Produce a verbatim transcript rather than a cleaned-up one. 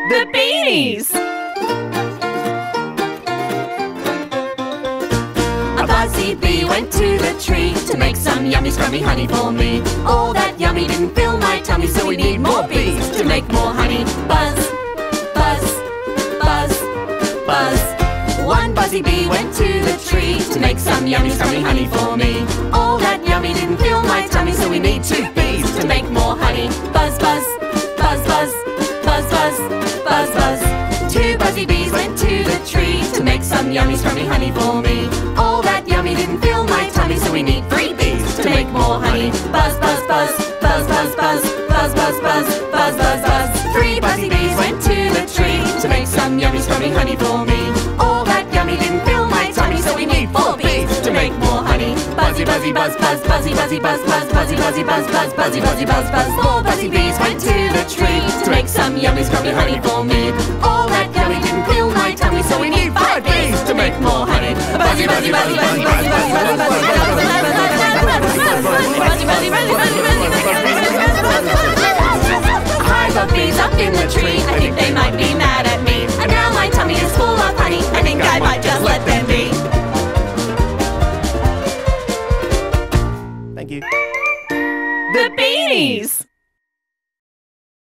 The Beanies! A Buzzy Bee went to the tree to make some yummy scrummy honey for me. All that yummy didn't fill my tummy, so we need more bees to make more honey. Buzz, buzz, buzz, buzz. One Buzzy Bee went to the tree to make some yummy scrummy honey for me. All that yummy didn't fill my tummy, so we need two bees to make more honey. Buzz, buzz, buzz, buzz, buzz, buzz, buzz, buzz. Two Buzzy Bees went to the tree to make some yummy scrummy honey for me. All that yummy didn't fill my tummy, so we need three bees to make more honey. Buzz, buzz, buzz, buzz, buzz, buzz, buzz, buzz, buzz, buzz, buzz, buzz. Three Buzzy Bees went to the tree to make some yummy scrummy honey for me. All that yummy didn't fill my tummy, so we need four bees to make more honey. Buzzy, buzzy, buzz, buzz, buzzy, buzzy, buzz, buzz, buzzy, buzzy, buzz, buzz, buzzy, buzzy, buzz, buzz. Four Buzzy Bees went to the tree to make some yummy scrummy honey for me. All that yummy didn't fill my tummy, so we need five bees to make more honey. Buzzy, buzzy, buzzy, buzzy, buzzy, buzzy, buzzy, buzzy, buzzy, buzzy, hive of bees up in the tree. I think they might be mad at me. And now my tummy is full of honey. I think I might just let them be. Thank you. The Beanies!